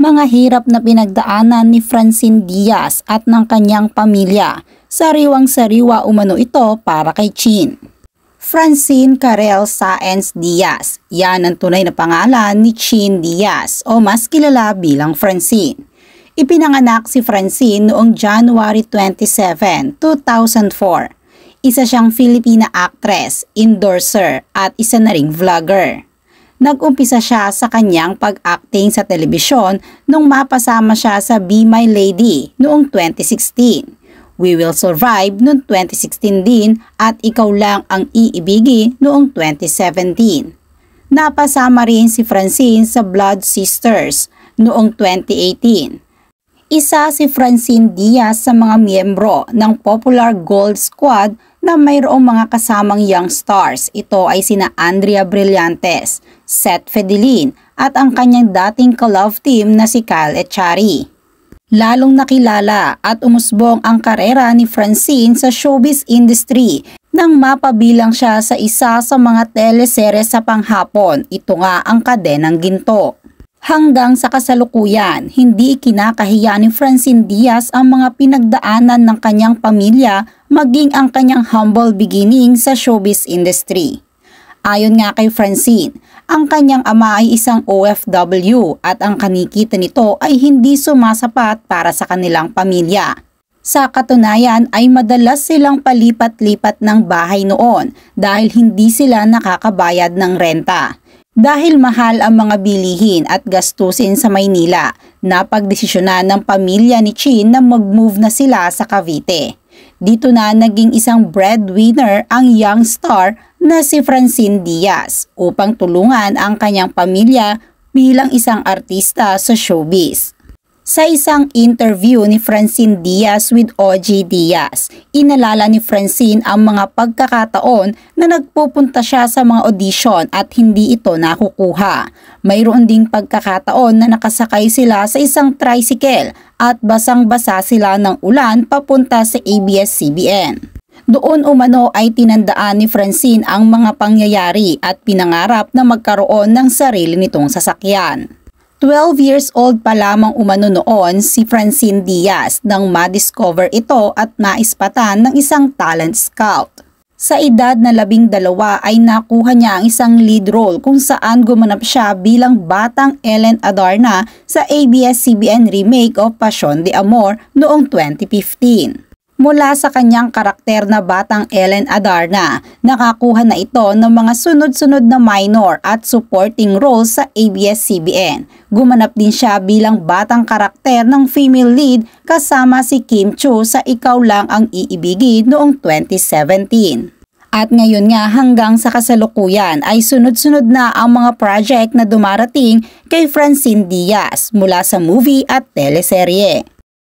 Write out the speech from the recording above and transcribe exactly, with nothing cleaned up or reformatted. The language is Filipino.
Mga hirap na pinagdaanan ni Francine Diaz at ng kanyang pamilya. Sariwang-sariwa umano ito para kay Chin. Francine Karel Sáenz Diaz. Yan ang tunay na pangalan ni Chin Diaz o mas kilala bilang Francine. Ipinanganak si Francine noong January twenty-seven, two thousand four. Isa siyang Filipina actress, endorser at isa na ring vlogger. Nag-umpisa siya sa kanyang pag-acting sa telebisyon nung mapasama siya sa Be My Lady noong twenty sixteen. We Will Survive noong twenty sixteen din at Ikaw Lang Ang Iibigin noong twenty seventeen. Napasama rin si Francine sa Blood Sisters noong twenty eighteen. Isa si Francine Diaz sa mga miyembro ng popular Gold Squad na mayroong mga kasamang young stars. Ito ay sina Andrea Brillantes, Seth Fedelin at ang kanyang dating ka-love team na si Kyle Echari. Lalong nakilala at umusbong ang karera ni Francine sa showbiz industry nang mapabilang siya sa isa sa mga teleserye sa panghapon. Ito nga ang Kadenang Ginto. Hanggang sa kasalukuyan, hindi kinakahiya ni Francine Diaz ang mga pinagdaanan ng kanyang pamilya maging ang kanyang humble beginning sa showbiz industry. Ayon nga kay Francine, ang kanyang ama ay isang O F W at ang kinikita nito ay hindi sumasapat para sa kanilang pamilya. Sa katunayan ay madalas silang palipat-lipat ng bahay noon dahil hindi sila nakakabayad ng renta. Dahil mahal ang mga bilihin at gastusin sa Maynila, napagdesisyonan ng pamilya ni Chin na mag-move na sila sa Cavite. Dito na naging isang breadwinner ang young star na si Francine Diaz upang tulungan ang kanyang pamilya bilang isang artista sa showbiz. Sa isang interview ni Francine Diaz with O G Diaz, inalala ni Francine ang mga pagkakataon na nagpupunta siya sa mga audition at hindi ito nakukuha. Mayroon ding pagkakataon na nakasakay sila sa isang tricycle at basang-basa sila ng ulan papunta sa A B S C B N. Doon umano ay tinandaan ni Francine ang mga pangyayari at pinangarap na magkaroon ng sarili nitong sasakyan. twelve years old pa lamang umano noon si Francine Diaz nang ma-discover ito at maispatan ng isang talent scout. Sa edad na labing dalawa ay nakuha niya ang isang lead role kung saan gumanap siya bilang batang Ellen Adarna sa A B S C B N remake of Pasión de Amor noong twenty fifteen. Mula sa kanyang karakter na batang Ellen Adarna, nakakuha na ito ng mga sunod-sunod na minor at supporting roles sa A B S C B N. Gumanap din siya bilang batang karakter ng female lead kasama si Kim Chiu sa Ikaw Lang Ang Iibigin noong twenty seventeen. At ngayon nga hanggang sa kasalukuyan ay sunod-sunod na ang mga project na dumarating kay Francine Diaz mula sa movie at teleserye.